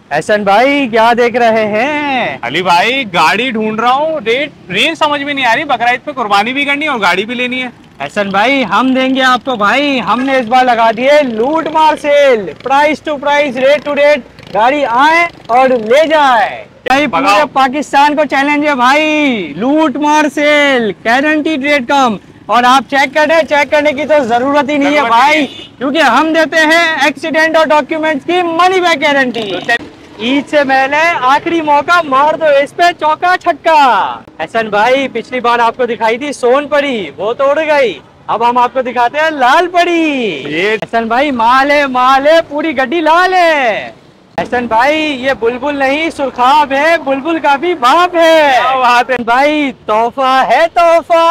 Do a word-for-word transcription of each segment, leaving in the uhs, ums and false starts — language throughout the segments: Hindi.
एहसन भाई क्या देख रहे हैं? अली भाई गाड़ी ढूंढ रहा हूँ, रेट रेंज समझ में नहीं आ रही। बकरा ईद पे कुर्बानी भी करनी है और गाड़ी भी लेनी है। एहसन भाई हम देंगे आपको भाई, हमने इस बार लगा दिए लूट मार sale, price to price, rate to rate, गाड़ी आए और ले जाए। भाई पूरे पाकिस्तान को चैलेंज है भाई, लूट मार सेल, गारंटीड रेट कम। और आप चेक कर रहे, चेक करने की तो जरूरत ही नहीं है भाई, क्योंकि हम देते हैं एक्सीडेंट और डॉक्यूमेंट्स की मनी बैक गारंटी। ईद से पहले आखिरी मौका, मार दो इस पे चौका छक्का। एहसन भाई पिछली बार आपको दिखाई थी सोन परी, वो तो उड़ गई, अब हम आपको दिखाते हैं लाल परी। एहसन भाई माल है, माल है, पूरी गड्डी लाल है। एहसन भाई ये बुलबुल नहीं सुरखाब है, बुलबुल का भी बाप है। बात है भाई, तोहफा है तोहफा।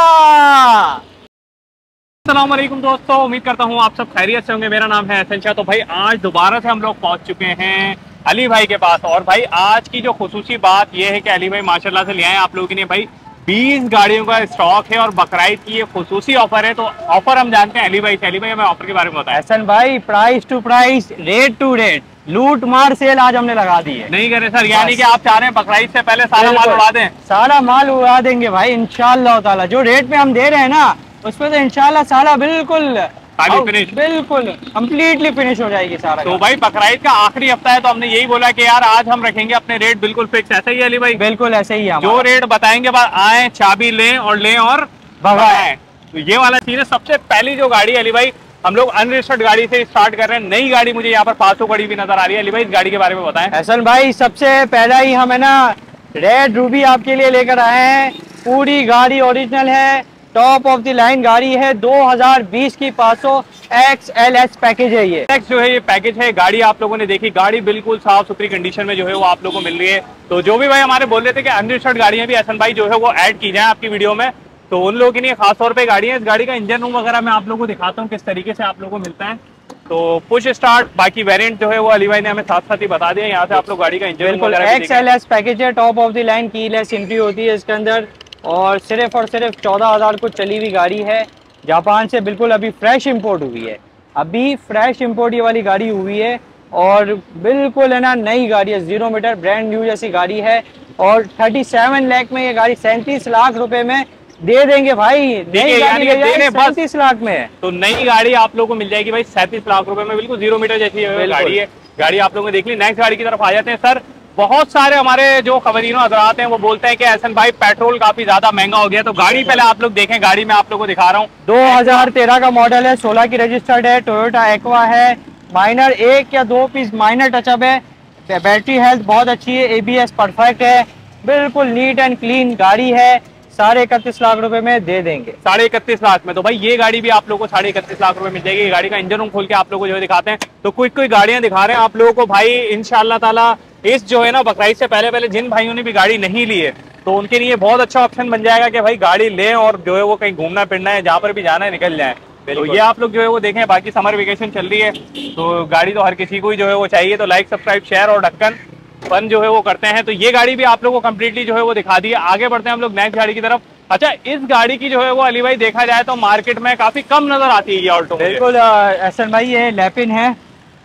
अस्सलाम वालेकुम दोस्तों, उम्मीद करता हूँ आप सब खैरियत से होंगे। मेरा नाम है एहसन शाह। तो भाई आज दोबारा से हम लोग पहुंच चुके हैं अली भाई के पास। और भाई आज की जो खुसूसी बात यह है कि अली भाई माशाल्लाह से ले आए आप लोगों के लिए भाई बीस गाड़ियों का स्टॉक है और बकरा ईद की ये खुसूसी ऑफर है। तो ऑफर हम जानते हैं अली भाई से। अली भाई हमें ऑफर के बारे में बताएं। एहसन भाई price to price, rate to rate, लूट मार सेल आज हमने लगा दी है। नहीं करे सर, यानी कि आप चाह रहे हैं बकरा ईद से पहले सारा माल उड़ा दें? सारा माल उड़ा देंगे भाई इंशाल्लाह ताला। जो रेट पे हम दे रहे हैं ना उसमें तो इंशाल्लाह सारा बिल्कुल फिनिश, बिल्कुल कंप्लीटली फिनिश हो जाएगी सारा। तो भाई बकरा ईद का आखिरी हफ्ता है तो हमने यही बोला कि यार आज हम रखेंगे अपने रेट बिल्कुल फिक्स। ऐसा ही अली भाई? बिल्कुल ऐसे ही है, जो रेट बताएंगे बाद आए, चाबी लें और लें और भगाएं। तो ये वाला चीज है। सबसे पहली जो गाड़ी अली भाई हम लोग अनरजिस्टर्ड गाड़ी से स्टार्ट कर रहे हैं। नई गाड़ी मुझे यहाँ पर पाँच गाड़ी भी नजर आ रही है। अली भाई इस गाड़ी के बारे में बताएं। एहसन भाई सबसे पहला ही हम है ना रेड रूबी आपके लिए लेकर आए हैं। पूरी गाड़ी ओरिजिनल है, टॉप ऑफ द लाइन गाड़ी है, दो हज़ार बीस की पाँच सौ एक्स एल एस पैकेज है। ये एक्स जो है ये पैकेज है। गाड़ी आप लोगों ने देखी, गाड़ी बिल्कुल साफ सुथरी कंडीशन में जो है वो आप लोगों को मिल रही है। तो जो भी भाई हमारे बोल रहे थे कि अनरजिस्टर्ड गाड़ियां भी एहसन भाई जो है वो ऐड की जाए आपकी वीडियो में, तो उन लोगों के लिए खास तौर पर गाड़ी है। इस गाड़ी का इंजन रूम वगैरह मैं आप लोगों को दिखाता हूँ किस तरीके से आप लोगों को मिलता है। तो पुश स्टार्ट, बाकी वेरिएंट जो है वो अली भाई ने हमें साथ साथ ही बता दिया। यहाँ से आप लोग गाड़ी का इंजन बिल्कुल एक्स एल एस पैकेज है, top of the line, keyless entry होती है इसके अंदर और सिर्फ और सिर्फ चौदह हजार को चली हुई गाड़ी है। जापान से बिल्कुल अभी फ्रेश इंपोर्ट हुई है, अभी फ्रेश इंपोर्ट ये वाली गाड़ी हुई है और बिल्कुल है ना नई गाड़ी है, जीरो मीटर ब्रांड न्यू जैसी गाड़ी है। और सैंतीस लाख में ये गाड़ी सैंतीस लाख रुपए में दे देंगे भाई। नई गाड़ी सैंतीस लाख में, तो नई गाड़ी आप लोगों को मिल जाएगी भाई सैंतीस लाख रुपए में, बिल्कुल जीरो मीटर जैसी गाड़ी है। गाड़ी आप लोगों ने देख ली। नेक्स्ट गाड़ी की तरफ आ जाते हैं। सर बहुत सारे हमारे जो खबरीनों हजरात हैं वो बोलते हैं कि एहसन भाई पेट्रोल काफी ज्यादा महंगा हो गया, तो गाड़ी पहले आप लोग देखें। गाड़ी में आप लोगों को दिखा रहा हूँ, दो हज़ार तेरह का मॉडल है, सोलह की रजिस्टर्ड है, टोयोटा एक्वा है। माइनर एक या दो पीस माइनर टचअप है, बैटरी हेल्थ बहुत अच्छी है, एबीएस परफेक्ट है, बिल्कुल नीट एंड क्लीन गाड़ी है। साढ़े इकतीस लाख रुपए में दे देंगे। साढ़े इकतीस लाख में तो भाई ये गाड़ी भी आप लोगों को साढ़े इकतीस लाख रुपए मिल जाएगी। गाड़ी का इंजन रूम खोल के आप लोगों को जो है दिखाते हैं। तो कोई कोई गाड़ियां दिखा रहे हैं आप लोगों को भाई इंशाल्लाह ताला। इस जो है ना बकरा ईद से पहले पहले जिन भाइयों ने भी गाड़ी नहीं ली है तो उनके लिए बहुत अच्छा ऑप्शन बन जाएगा कि भाई गाड़ी लें और जो है वो कहीं घूमना फिरना है, जहाँ पर भी जाना है निकल जाए। तो ये आप लोग जो है वो देखें। बाकी समर वेकेशन चल रही है तो गाड़ी तो हर किसी को ही जो है वो चाहिए। तो लाइक सब्सक्राइब शेयर और ढक्कन बंद जो है वो करते हैं। तो ये गाड़ी भी आप लोग को कम्प्लीटली जो है वो दिखा दी है। आगे बढ़ते हैं हम लोग नेक्स्ट गाड़ी की तरफ। अच्छा, इस गाड़ी की जो है वो अली भाई देखा जाए तो मार्केट में काफी कम नजर आती है ये ऑल्टो। बिल्कुल एहसन भाई ये लैपिन है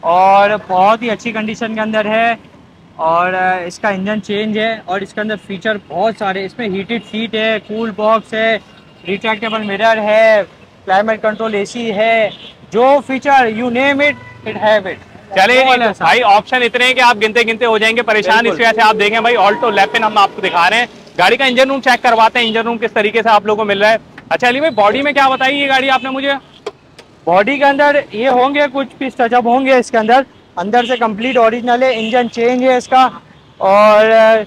और बहुत ही अच्छी कंडीशन के अंदर है और इसका इंजन चेंज है और इसके अंदर फीचर बहुत सारे। इसमें हीटेड सीट है, कूल बॉक्स है, रिट्रैक्टेबल मिरर है, क्लाइमेट कंट्रोल एसी है, जो feature you name it it have it. चलिए भाई ऑप्शन इतने हैं कि आप गिनते गिनते हो जाएंगे परेशान। इस वजह से आप देखें भाई ऑल्टो लैपिन हम आपको दिखा रहे हैं। गाड़ी का इंजन रूम चेक करवाते हैं, इंजन रूम किस तरीके से आप लोगों को मिल रहा है। अच्छा अली भाई बॉडी में क्या बताई ये गाड़ी आपने मुझे? बॉडी के अंदर ये होंगे कुछ पीस टचअप होंगे इसके अंदर, अंदर से कंप्लीट ओरिजिनल है, इंजन चेंज है इसका और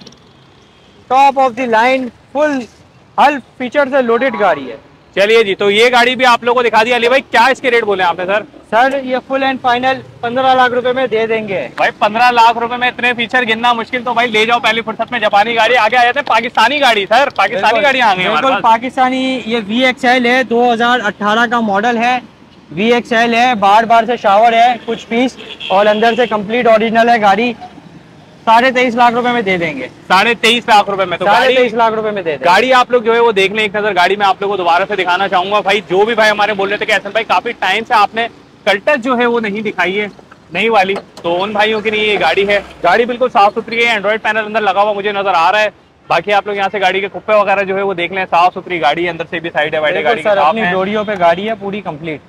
top of the line full हर फीचर से लोडेड गाड़ी है। चलिए जी, तो ये गाड़ी भी आप लोगों को दिखा दी। अली भाई क्या इसके रेट बोले आपने सर? सर ये फुल एंड फाइनल पंद्रह लाख रुपए में दे देंगे। भाई पंद्रह लाख रुपए में इतने फीचर गिनना मुश्किल, तो भाई ले जाओ पहली फुर्सत में जापानी गाड़ी। आगे आ जाते हैं पाकिस्तानी गाड़ी। सर पाकिस्तानी गाड़ी आ गई बिल्कुल पाकिस्तानी। ये वी एक्स एल है, दो हज़ार अठारह का मॉडल है, वी एक्स एल है, बार बार से शावर है कुछ पीस और अंदर से कंप्लीट ओरिजिनल है गाड़ी। साढ़े तेईस लाख रुपए में दे देंगे। साढ़े तेईस लाख रुपए में तो साढ़े तेईस लाख रुपए में दे देंगे। गाड़ी आप लोग जो है वो देख लें एक नजर। गाड़ी में आप लोगों को दोबारा से दिखाना चाहूंगा भाई। जो भी भाई हमारे बोल रहे थे कि एहसन भाई काफी टाइम से आपने कल्टस जो है वो नहीं दिखाई है, नई वाली, तो उन भाइयों के लिए ये गाड़ी है। गाड़ी बिल्कुल साफ सुथरी है, एंड्रॉइड पैनल अंदर लगा हुआ मुझे नजर आ रहा है। बाकी आप लोग यहाँ से गाड़ी के कुप्पे वगैरह जो है वो देख लें, साफ सुथरी गाड़ी है, अंदर से भी साइड है वाइड गाड़ी अपनी डोरियों पे गाड़ी है पूरी कंप्लीट।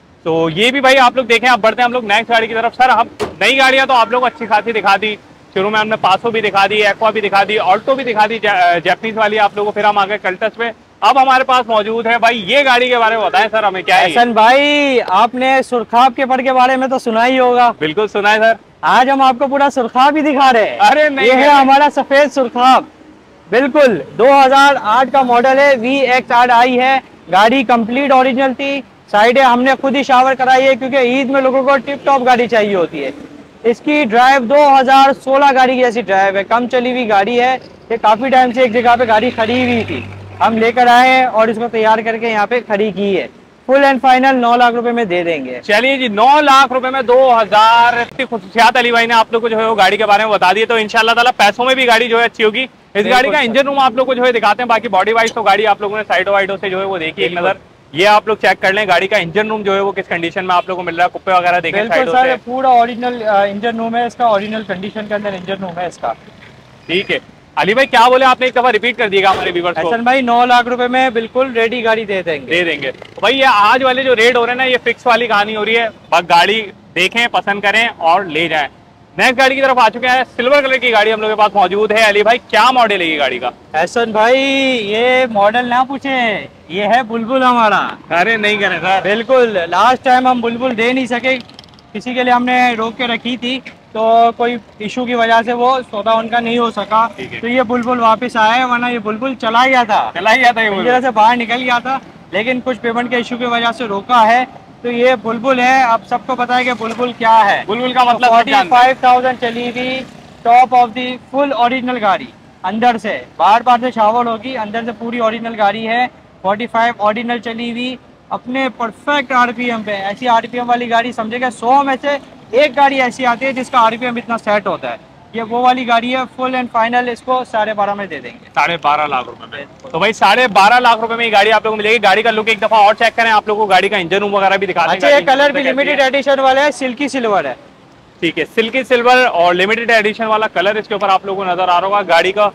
तो ये भी भाई आप लोग देखें। आप बढ़ते हैं हम लोग नेक्स्ट गाड़ी की तरफ। सर हम नई गाड़ियां तो आप लोग अच्छी खासी दिखा दी, शुरू में हमने पासो भी दिखा दी, एक्वा भी दिखा दी, ऑल्टो भी दिखा दी जैपनीज वाली आप लोगों को, फिर हम आ गए कल्टस पे। अब हमारे पास मौजूद है भाई ये गाड़ी के बारे में बताएं सर हमें क्या है। हसन भाई आपने सुरखाब के पड़ के बारे में तो सुना ही होगा। बिल्कुल सुना है सर। आज हम आपको पूरा सुरखाब ही दिखा रहे हैं। अरे नहीं, ये है हमारा सफेद सुरखाब, बिल्कुल दो हज़ार आठ का मॉडल है, वी एक्स आर आई है। गाड़ी कंप्लीट ओरिजिनल थी, साइडें हमने खुद ही शावर कराई है क्योंकि ईद में लोगों को टिप टॉप गाड़ी चाहिए होती है। इसकी ड्राइव दो हज़ार सोलह गाड़ी की ऐसी ड्राइव है, कम चली हुई गाड़ी है। ये काफी टाइम से एक जगह पे गाड़ी खड़ी हुई थी, हम लेकर आए हैं और इसको तैयार करके यहाँ पे खड़ी की है। फुल एंड फाइनल नौ लाख रुपए में दे देंगे। चलिए जी, नौ लाख रुपए में दो हजार खुशियात अली भाई ने आप लोग को जो है वो गाड़ी के बारे में बता दिए। तो इंशाल्लाह ताला पैसों में भी गाड़ी जो है अच्छी होगी। इस गाड़ी का इंजन रूम आप लोग को जो है दिखाते हैं। बाकी बॉडी वाइज तो गाड़ी आप लोगों ने साइडो वाइडो से जो है वो देखी एक नजर, ये आप लोग चेक कर लें गाड़ी का इंजन रूम जो है वो किस कंडीशन में आप लोग को मिल रहा है। कुप्पे वगैरह देखें साइडों से, पूरा ओरिजिनल इंजन रूम है इसका, ओरिजिनल कंडीशन के अंदर इंजन रूम है इसका। ठीक है अली भाई, क्या बोले आपने, एक दफा रिपीट कर दिएगा हमारे व्यूअर्स को। हसन भाई नौ लाख रुपए में बिल्कुल रेडी गाड़ी दे देंगे दे देंगे तो भाई ये आज वाले जो रेट हो रहे हैं ना, ये फिक्स वाली कहानी हो रही है। बस गाड़ी देखें, पसंद करें और ले जाएं। नेक्स्ट गाड़ी की तरफ आ चुके हैं। सिल्वर कलर की गाड़ी हम लोग के पास मौजूद है। अली भाई क्या मॉडल है ये गाड़ी का? हसन भाई ये मॉडल ना पूछे, ये है बुलबुल हमारा। अरे नहीं करें सर, बिल्कुल लास्ट टाइम हम बुलबुल दे नहीं सके, किसी के लिए हमने रोक के रखी थी, तो कोई इशू की वजह से वो सौदा उनका नहीं हो सका, तो ये बुलबुल वापस आया है। वरना ये बुलबुल चला गया था चला गया था ये वजह से बाहर निकल गया था, लेकिन कुछ पेमेंट के इशू की वजह से रोका है। तो ये बुलबुल है। अब सबको पता है कि बुलबुल क्या है। बुलबुल का मतलब फोर्टी फाइव थाउजेंड चली हुई, top of the full original गाड़ी, अंदर से बाहर बाहर से शावर होगी, अंदर से पूरी ओरिजिनल गाड़ी है। फोर्टी फाइव ओरिजिनल चली हुई अपने परफेक्ट आरपीएम पे। ऐसी आरपीएम वाली गाड़ी समझेगा सौ में से एक गाड़ी ऐसी आती है जिसका आरपीएम इतना सेट होता है। ये वो वाली गाड़ी है। फुल एंड फाइनल इसको साढ़े बारह में दे देंगे। साढ़े बारह लाख रुपए में। तो भाई साढ़े बारह लाख रुपए में ये गाड़ी आप लोगों को मिलेगी। गाड़ी का लुक एक दफा और चेक करें, आप लोगों को गाड़ी का इंजन रूम वगैरह भी दिखा दें। अच्छा, ये कलर भी लिमिटेड एडिशन वाला है, सिल्की सिल्वर है। ठीक है, सिल्की सिल्वर और लिमिटेड एडिशन वाला कलर इसके ऊपर आप लोगों को नजर आ रहा होगा। गाड़ी का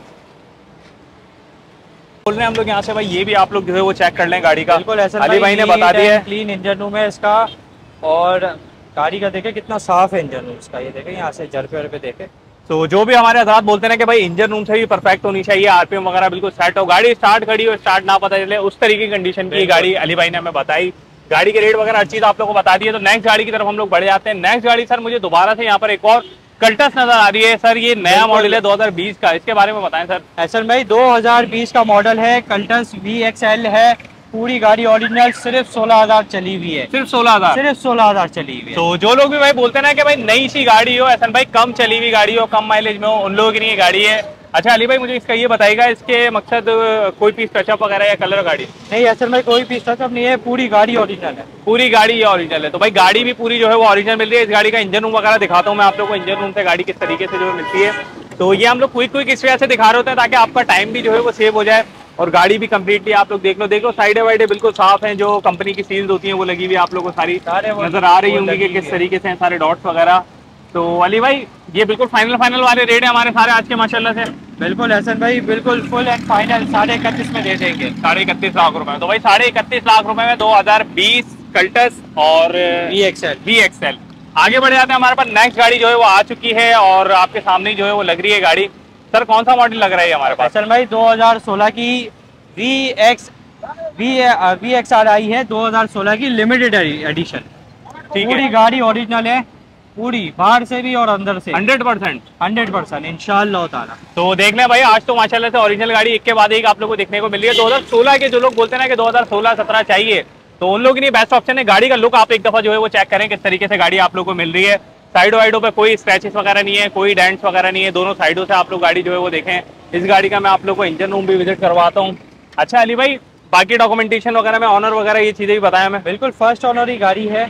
बोल रहे हैं हम लोग यहाँ से भाई, ये भी आप लोग जो है वो चेक कर लें गाड़ी का। अली भाई ने बता दिया है। क्लीन इंजन रूम है इसका, और गाड़ी का देखे कितना साफ है इंजन रूम इसका। ये देखे यहाँ से जर पे देखे। तो जो भी हमारे आजाद बोलते हैं कि भाई इंजन रूम से भी परफेक्ट होनी चाहिए, आरपीएम वगैरह बिल्कुल सेट हो, गाड़ी स्टार्ट खड़ी हो, स्टार्ट ना पता चले, उस तरीके की कंडीशन की गाड़ी अली भाई ने हमें बताई। गाड़ी के रेट वगैरह हर चीज आप लोगों को बता दी है। तो नेक्स्ट गाड़ी की तरफ हम लोग बढ़ जाते हैं। नेक्स्ट गाड़ी सर मुझे दोबारा से यहाँ पर एक और कल्टस नजर आ रही है। सर ये नया मॉडल है दो हज़ार बीस का, इसके बारे में बताएं सर। हसन भाई दो हज़ार बीस का मॉडल है, कल्टस वी एक्स एल है। पूरी गाड़ी ओरिजिनल, सिर्फ सोलह हजार चली हुई है। सिर्फ सोलह हजार सिर्फ सोलह हजार चली हुई है। तो जो लोग भी भाई बोलते हैं ना कि भाई नई सी गाड़ी हो, हसन भाई कम चली हुई गाड़ी हो, कम माइलेज में हो, उन लोगों के लिए गाड़ी है। अच्छा अली भाई मुझे इसका ये बताइएगा, इसके मकसद कोई पीस टचअप वगैरह या कलर गाड़ी? नहीं हसन भाई कोई पीस टचअप नहीं है, पूरी गाड़ी ओरिजिनल है। पूरी गाड़ी ये ओरिजिनल है। तो भाई गाड़ी भी पूरी जो है वो ओरिजिनल मिल रही है। इस गाड़ी का इंजन रूम वगैरह दिखाता हूँ मैं आप लोग को, इंजन रूम से गाड़ी किस तरीके से जो है मिलती है। तो ये हम लोग क्विक क्विक इस वजह से दिखा रहे होते हैं ताकि आपका टाइम भी जो है वो सेव हो जाए, और गाड़ी भी कंप्लीटली आप लोग देख लो देख लो साइडे वाइडे बिल्कुल साफ हैं। जो कंपनी की सील्स होती हैं वो लगी हुई आप लोग को सारी नजर आ रही होंगी कि किस तरीके से हैं सारे डॉट्स वगैरह। तो अली भाई ये बिल्कुल फाइनल फाइनल वाले रेट है हमारे सारे आज के माशाल्लाह से। बिल्कुल हसन भाई, बिल्कुल फुल एंड फाइनल साढ़े इकतीस में दे देंगे। साढ़े इकतीस लाख रुपए में। तो भाई साढ़े इकतीस लाख रुपए में दो हजार बीस कल्टस और V X L V X L. आगे बढ़ जाते हैं। हमारे पास नेक्स्ट गाड़ी जो है वो आ चुकी है और आपके सामने जो है वो लग रही है गाड़ी। सर कौन सा मॉडल लग रहा है हमारे पास? हसन भाई दो हज़ार सोलह की V X V V X R I है, दो हज़ार सोलह की लिमिटेड एडिशन। पूरी गाड़ी ओरिजिनल है, पूरी बाहर से भी और अंदर से हंड्रेड परसेंट हंड्रेड परसेंट इंशाल्लाह ताला। तो देख लें भाई, आज तो माशाल्लाह से ओरिजिनल गाड़ी एक के बाद एक आप लोग को देखने को मिल रही है। दो हज़ार सोलह के जो लोग बोलते हैं ना कि दो हज़ार सोलह सत्रह चाहिए, तो उन लोगों के लिए बेस्ट ऑप्शन है। गाड़ी का लुक आप एक दफा जो है वो चेक करें किस तरीके से गाड़ी आप लोग को मिल रही है। साइडो वाइडो पे कोई स्क्रैचेस वगैरह नहीं है, कोई डेंट्स वगैरह नहीं है, दोनों साइडों से आप लोग गाड़ी जो है वो देखें। इस गाड़ी का मैं आप लोग को इंजन रूम भी विजिट करवाता हूँ। अच्छा अली भाई बाकी डॉक्यूमेंटेशन वगैरह में ऑनर वगैरह ये चीजें भी बताया मैं। बिल्कुल फर्स्ट ऑनर ही गाड़ी है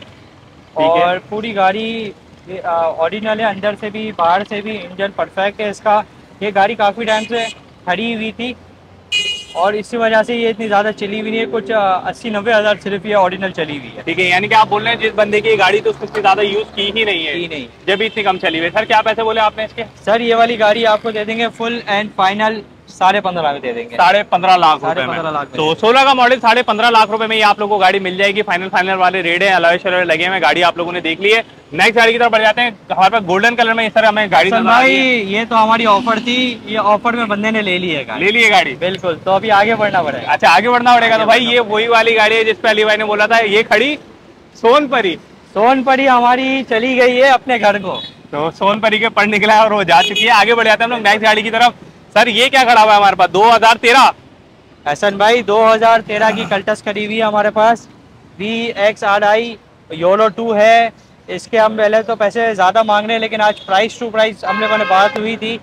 और पूरी गाड़ी ओरिजिनल है, अंदर से भी बाहर से भी इंजन परफेक्ट है इसका। ये गाड़ी काफी टाइम से खड़ी हुई थी और इसी वजह से ये इतनी ज्यादा चली हुई नहीं है, कुछ अस्सी नब्बे हजार सिर्फ ये ओरिजिनल चली हुई है। ठीक है, यानी कि आप बोल रहे हैं जिस बंदे की गाड़ी तो उसको इतनी ज्यादा यूज की ही नहीं है, की नहीं, जब भी इतनी कम चली हुई है। सर क्या पैसे बोले आपने इसके? सर ये वाली गाड़ी आपको दे देंगे फुल एंड फाइनल साढ़े पंद्रह में दे देंगे, साढ़े पंद्रह लाख साढ़े रुपए पंद्रह में। लाख में। तो सोलह का मॉडल साढ़े पंद्रह लाख रुपए में ये आप लोगों को गाड़ी मिल जाएगी। फाइनल फाइनल वाले रेट है, अलॉय शलॉय लगे हुए, गाड़ी आप लोगों ने देख ली है। नेक्स्ट गाड़ी की तरफ बढ़ जाते हैं। हमारे पास गोल्डन कलर में इस तरह हमें गाड़ी नजर आ भाई रही है। ये तो हमारी ऑफर थी, ये ऑफर में बंदे ने ले ली है गाड़ी। ले ली है गाड़ी, बिल्कुल। तो अभी आगे बढ़ना पड़ेगा। अच्छा आगे बढ़ना पड़ेगा। तो भाई ये वही वाली गाड़ी है जिसपे अली भाई ने बोला था ये खड़ी सोनपरी। सोनपरी हमारी चली गई है अपने घर को, तो सोनपरी के पर निकला है और वो जा चुकी है। आगे बढ़ जाते हैं हम लोग नेक्स्ट गाड़ी की तरफ। सर ये क्या खड़ा हुआ है हमारे पास? दो हजार तेरह हसन भाई दो हजार तेरह की कल्टस खड़ी हुई है हमारे पास। वी एक्स आर आई योलो टू है। इसके हम पहले तो पैसे ज्यादा मांग रहे हैं, लेकिन आज प्राइस टू प्राइस हम लोगों ने बात हुई थी,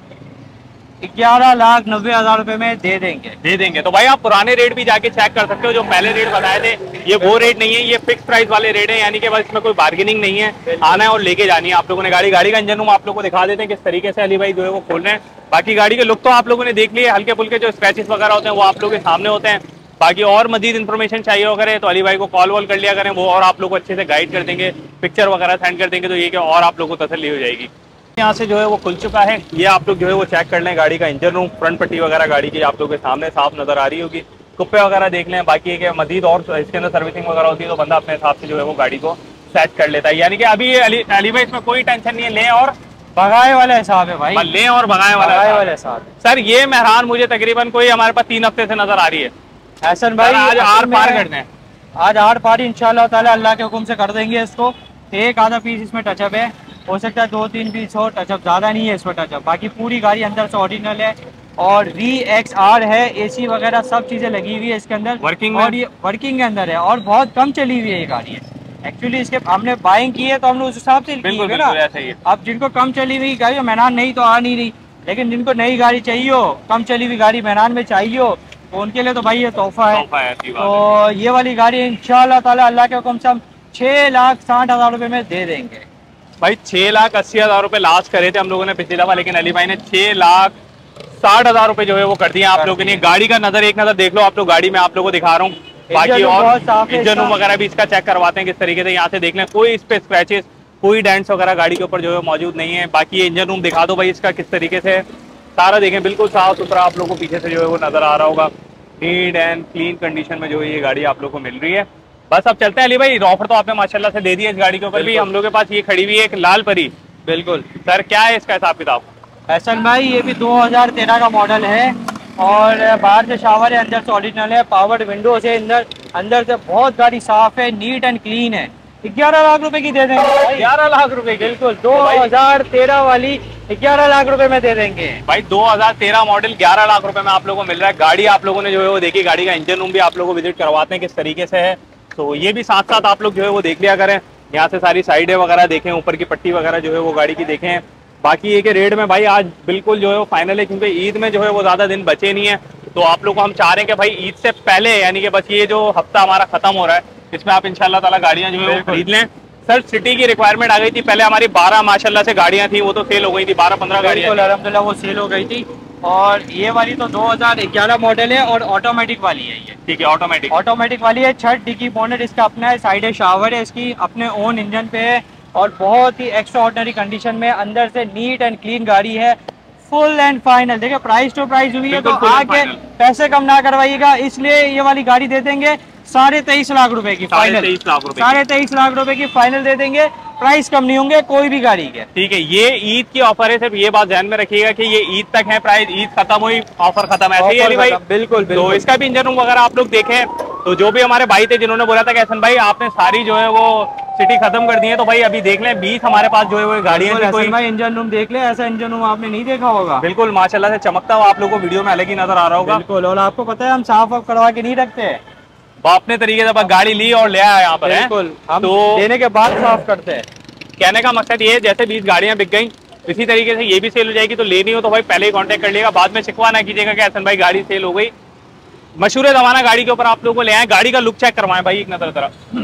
ग्यारह लाख नब्बे हजार रुपए में दे देंगे दे देंगे। तो भाई आप पुराने रेट भी जाके चेक कर सकते हो, जो पहले रेट बताए थे ये वो रेट नहीं है, ये फिक्स प्राइस वाले रेट है। यानी कि बस इसमें कोई बार्गेनिंग नहीं है, आना है और लेके जानी है आप लोगों ने गाड़ी। गाड़ी का इंजन रूम आप लोगों को दिखा देते हैं किस तरीके से अली भाई जो है वो खोल रहे हैं। बाकी गाड़ी के लुक तो आप लोगों ने देख लिए, हल्के फुल्के जो स्क्रैचेस वगैरह होते हैं वो आप लोगों के सामने होते हैं। बाकी और मजीद इन्फॉर्मेशन चाहिए वगैरह तो अली भाई को कॉल वॉल कर लिया करें, वो और आप लोग को अच्छे से गाइड कर देंगे, पिक्चर वगैरह सेंड कर देंगे, तो ये कि और आप लोगों को तसल्ली हो जाएगी। यहाँ से जो है वो खुल चुका है, ये आप लोग जो है वो चेक कर लें गाड़ी का इंजन रूम। फ्रंट पट्टी वगैरह गाड़ी की आप लोग के सामने साफ नजर आ रही होगी, कुप्पे वगैरह देख लें। बाकी है मजीद और इसके अंदर सर्विसिंग वगैरह होती है तो बंदा अपने हिसाब से जो है वो गाड़ी को सेट कर लेता है। यानी कि अभी अली, अली भाई इसमें कोई टेंशन नहीं है, लें और भगाए वाला हिसाब है भाई, लें और भगाए वाला हिसाब। सर ये मेहरान मुझे तकरीबन कोई हमारे पास तीन हफ्ते से नजर आ रही है। हसन भाई आज आर पार कर दें, आज आर पार इंशाल्लाह ताला अल्लाह के हुक्म से कर देंगे इसको। एक आधा पीस इसमें टचअप है, हो सकता है दो तीन पीस हो टचअप, ज्यादा नहीं है इसमें टचअप। बाकी पूरी गाड़ी अंदर से ओरिजिनल है और वी एक्स आर है, एसी वगैरह सब चीजें लगी हुई है इसके अंदर वर्किंग और ये वर्किंग के अंदर है और बहुत कम चली हुई है ये गाड़ी है। एक्चुअली इसके हमने बाइंग की है तो हमने उस हिसाब से की है ना। अब जिनको कम चली हुई गाड़ी मेहरान नहीं तो आ नहीं रही, लेकिन जिनको नई गाड़ी चाहिए हो, कम चली हुई गाड़ी मेहरान में चाहिए हो, तो उनके लिए तो भाई ये तोहफा है। है तो ये वाली गाड़ी इंशाल्लाह ताला अल्लाह के हुक्म से हम छह लाख साठ हजार रुपए में दे देंगे। भाई छह लाख अस्सी हजार रुपए लास्ट करे थे हम लोगों ने पिछली दफा, लेकिन अली भाई ने छह लाख साठ हजार रुपए जो है वो कर दिए आप लोगों ने। गाड़ी का नजर एक नजर देख लो आप लोग, गाड़ी में आप लोगों को दिखा रहा हूँ। बाकी और इंजन रूम वगैरह भी इसका चेक करवाते हैं किस तरीके से, यहाँ से देख लें कोई इस पे स्क्रैचेस कोई डेंट्स वगैरह गाड़ी के ऊपर जो है मौजूद नहीं है। बाकी ये इंजन रूम दिखा दो भाई इसका किस तरीके से सारा देखें, बिल्कुल साफ सुथरा आप लोगों को पीछे से जो है वो नजर आ रहा होगा। नीट एंड क्लीन कंडीशन में जो है ये गाड़ी आप लोग को मिल रही है। बस अब चलते हैं अली भाई, ऑफर तो आपने माशाल्लाह से दे दिया इस गाड़ी के ऊपर भी। हम लोग के पास ये खड़ी हुई है एक लाल परी। बिल्कुल सर क्या है इसका हिसाब किताब? हसन भाई ये भी दो हजार तेरह का मॉडल है और बाहर से शावर है, अंदर से ओरिजिनल है, पावर्ड विंडोज है, अंदर अंदर से बहुत गाड़ी साफ है, नीट एंड क्लीन है। ग्यारह लाख रुपए की दे देंगे। ग्यारह लाख रुपए की बिल्कुल दो हजार तेरह वाली ग्यारह लाख रुपए में दे देंगे भाई। दो हजार तेरह मॉडल ग्यारह लाख रुपए में आप लोगों को मिल रहा है। गाड़ी आप लोगों ने जो है वो देखी, गाड़ी का इंजन रूम भी आप लोगों को विजिट करवाते हैं किस तरीके से है, तो ये भी साथ साथ आप लोग जो है वो देख लिया करें। यहाँ से सारी साइडें वगैरह देखें, ऊपर की पट्टी वगैरह जो है वो गाड़ी की देखें। बाकी ये कि रेट में भाई आज बिल्कुल जो है वो फाइनल है, क्योंकि ईद में जो है वो ज्यादा दिन बचे नहीं है, तो आप लोग को हम चाह रहे हैं कि भाई ईद से पहले यानी कि बस ये जो हफ्ता हमारा खत्म हो रहा है इसमें आप इंशाल्लाह ताला गाड़ियां जो है वो खरीद लें। सर सिटी की रिक्वायरमेंट आ गई थी, पहले हमारी बारह माशाल्लाह से गाड़ियां थी, वो तो सेल हो गई थी, बारह पंद्रह गाड़ियां अल्हम्दुलिल्लाह वो सेल हो गई थी। और ये वाली तो दो हजार ग्यारह मॉडल है और ऑटोमेटिक वाली है ये। ठीक है, ऑटोमेटिक ऑटोमेटिक वाली है। छत डिकी बोनेट इसका अपना है, साइड शावर है इसकी, अपने ओन इंजन पे है और बहुत ही एक्स्ट्रा ऑर्डिनरी कंडीशन में, अंदर से नीट एंड क्लीन गाड़ी है, फुल एंड फाइनल। देखिए प्राइस टू प्राइस हुई है तो आगे पैसे कम ना करवाइएगा, इसलिए ये वाली गाड़ी दे देंगे साढ़े तेईस लाख रुपए की फाइनल। साढ़े तेईस लाख रुपए की फाइनल दे देंगे, प्राइस कम नहीं होंगे कोई भी गाड़ी के। ठीक है, ये ईद की ऑफर है, सिर्फ ये बात ध्यान में रखिएगा कि ये ईद तक है, प्राइस ईद खत्म हुई ऑफर खत्म है, ऐसे ही भाई। बिल्कुल तो इसका भी इंजन रूम वगैरह आप लोग देखें, तो जो भी हमारे भाई थे जिन्होंने बोला था कि हसन भाई आपने सारी जो है वो सिटी खत्म कर दी है, तो भाई अभी देख लें बीस हमारे पास जो है वो गाड़ियां थी। कोई भाई इंजन रूम देख ले, ऐसा इंजन रूम आपने नहीं देखा होगा। बिल्कुल माशाल्लाह से चमकता हुआ आप लोगों को वीडियो में अलग ही नजर आ रहा होगा। बिल्कुल, और आपको पता है हम साफ ऑफ करवा के नहीं रखते, अपने तरीके से गाड़ी ली और ले आया यहाँ पर। बिल्कुल, हम तो लेने के बाद साफ करते हैं। कहने का मकसद ये है जैसे बीस गाड़ियां बिक गई इसी तरीके से ये भी सेल हो जाएगी, तो लेनी हो तो भाई पहले ही कांटेक्ट कर लिएगा, बाद में शिकवा ना कीजिएगा कि हसन भाई गाड़ी सेल हो गई। मशहूर जमाना गाड़ी के ऊपर आप लोगों को ले आए, गाड़ी का लुक चेक करवाएं भाई एक नजर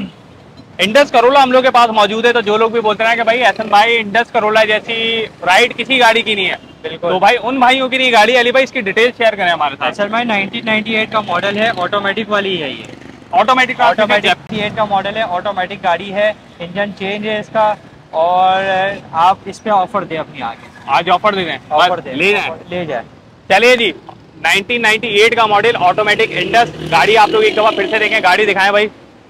तरफ। इंडस करोला हम लोग के पास मौजूद है, तो जो लोग भी बोलते हैं कि भाई हसन भाई इंडस करोला जैसी राइड किसी गाड़ी की नहीं है, बिल्कुल। तो भाई उन भाइयों की नहीं गाड़ी, अली भाई इसकी डिटेल शेयर करें हमारे साथ। सर भाई नाइनटीन नाइंटी एट का मॉडल है, ऑटोमेटिक वाली है ये। ऑटोमेटिक ऑटोमेटिक एट का मॉडल है, ऑटोमेटिक गाड़ी है, इंजन चेंज है इसका। और आप इस पे ऑफर दे अपनी आगे, आज ऑफर दे दें, ऑफर दे, ले जाए ले जाए। चलिए जी, नाइनटीन नाइंटी एट का मॉडल ऑटोमेटिक इंडस गाड़ी आप लोग एक दफा फिर से देखें, गाड़ी दिखाएं भाई।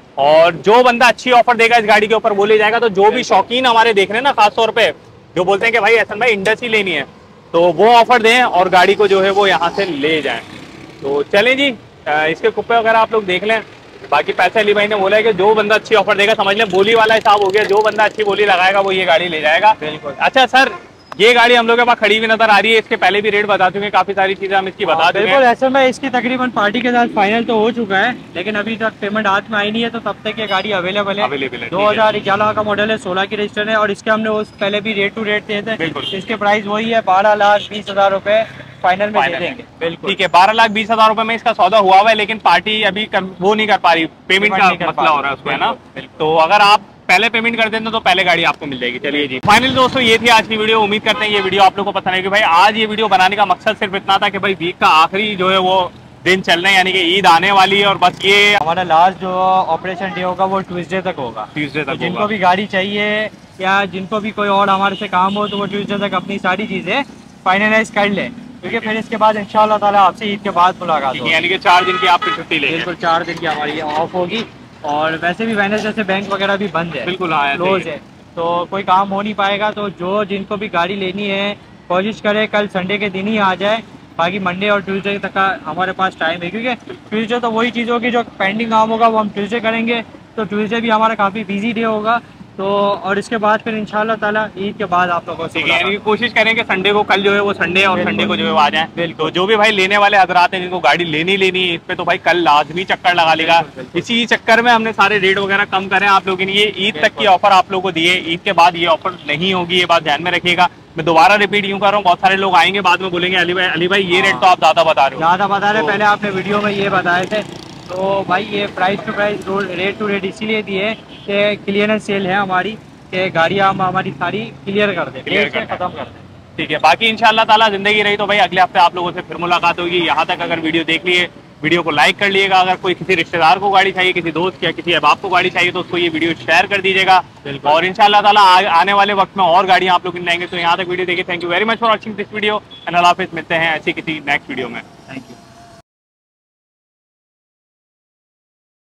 और जो बंदा अच्छी ऑफर देगा इस गाड़ी के ऊपर वो ले जाएगा। तो जो भी शौकीन हमारे देख रहे हैं ना, खासतौर पे जो बोलते हैं कि भाई एहसन भाई इंडस ही लेनी है, तो वो ऑफर दें और गाड़ी को जो है वो यहाँ से ले जाएं। तो चलें जी, इसके कुप्पे वगैरह आप लोग देख लें। बाकी पैसे अली भाई ने बोला है कि जो बंदा अच्छी ऑफर देगा, समझ लें बोली वाला हिसाब हो गया, जो बंदा अच्छी बोली लगाएगा वो ये गाड़ी ले जाएगा। बिल्कुल। अच्छा सर, ये गाड़ी हम लोग के पास खड़ी हुई नजर आ रही है, इसके पहले भी रेट बता चुके हैं, काफी सारी चीजें हम इसकी बता चुके हैं। बिल्कुल ऐसे में इसकी तकरीबन पार्टी के साथ फाइनल तो हो चुका है, लेकिन अभी तक पेमेंट हाथ में आई नहीं है, तो तब तक ये गाड़ी अवेलेबल है। अवेलेबल है। दो हजार ग्यारह का मॉडल है, सोलह की रजिस्टर है, और इसके हमने उस पहले भी रेट टू रेट दिए थे। इसके प्राइस वही है, बारह लाख बीस हजार रूपए फाइनल में दे देंगे। बिल्कुल ठीक है, बारह लाख बीस हजार रुपए में इसका सौदा हुआ हुआ है, लेकिन पार्टी अभी कर, वो नहीं कर पा रही, पेमेंट का मसला हो रहा है उसको, है ना। तो अगर आप पहले पेमेंट कर देते तो पहले गाड़ी आपको मिल जाएगी। चलिए जी, फाइनली दोस्तों ये थी आज की वीडियो। उम्मीद करते हैं ये वीडियो आप लोगों को पसंद आएगी। भाई आज ये वीडियो बनाने का मकसद सिर्फ इतना था कि भाई वीक का आखिरी जो है वो दिन चल रहे हैं, यानी कि ईद आने वाली है, और बस ये हमारा लास्ट जो ऑपरेशन डे होगा वो ट्यूसडे तक होगा। ट्यूसडे तक तो जिनको भी गाड़ी चाहिए या जिनको भी कोई और हमारे से काम हो, तो वो ट्यूसडे तक अपनी सारी चीजें फाइनलाइज कर ले, क्योंकि फिर इसके बाद इंशाल्लाह ताला आपसे ईद के बाद मुलाकात होगी। यानी कि चार दिन की आप फिर छुट्टी लेंगे। बिल्कुल, चार दिन की हमारी ऑफ होगी। और वैसे भी वेडनेसडे से बैंक वगैरह भी बंद है, बिल्कुल क्लोज है, तो कोई काम हो नहीं पाएगा। तो जो जिनको भी गाड़ी लेनी है कोशिश करे कल संडे के दिन ही आ जाए। बाकी मंडे और ट्यूसडे तक का हमारे पास टाइम है, क्योंकि ट्यूसडे तो वही चीज़ होगी जो पेंडिंग काम होगा वो हम ट्यूसडे करेंगे। तो ट्यूसडे भी हमारा काफ़ी बिजी डे होगा। तो और इसके बाद फिर इंशाल्लाह ताला ईद के बाद आप लोगों से यानी कोशिश करेंगे संडे को, कल जो है वो संडे और संडे को जो है वो आ जाए। तो जो भी भाई लेने वाले हजरात हैं जिनको गाड़ी लेनी लेनी है, इस पे तो भाई कल लाजमी चक्कर लगा लेगा। इसी चक्कर में हमने सारे रेट वगैरह कम करें आप लोगों ने। ये ईद तक की ऑफर आप लोगों को दिए, ईद के बाद ये ऑफर नहीं होगी, ये बात ध्यान में रखिएगा। मैं दोबारा रिपीट यूं कर रहा हूँ, बहुत सारे लोग आएंगे बाद में बोलेंगे अली भाई अली भाई ये रेट तो आप ज्यादा बता रहे हो। ज्यादा बता रहे, पहले आपने वीडियो में ये बताए थे। तो भाई ये price to price rate to rate इसीलिए दिए कि क्लियरेंस सेल है हमारी, कि गाड़ियाँ हम हमारी सारी क्लियर कर दें, क्लियर कर खत्म कर दें। ठीक है, बाकी इंशाल्लाह ताला जिंदगी रही तो भाई अगले हफ्ते आप लोगों से फिर मुलाकात होगी। यहाँ तक अगर वीडियो देख लिए, वीडियो को लाइक कर लिएगा। अगर कोई किसी रिश्तेदार को गाड़ी चाहिए, किसी दोस्त या किसी अहबाब को गाड़ी चाहिए, तो उसको ये वीडियो शेयर कर दीजिएगा। और इंशाल्लाह ताला आने वाले वक्त में और गाड़ियाँ आप लोग लाएंगे। तो यहाँ तक वीडियो देखिए। Thank you very much for watching this video and अल्लाह हाफिज़। मिलते हैं ऐसी किसी नेक्स्ट वीडियो में।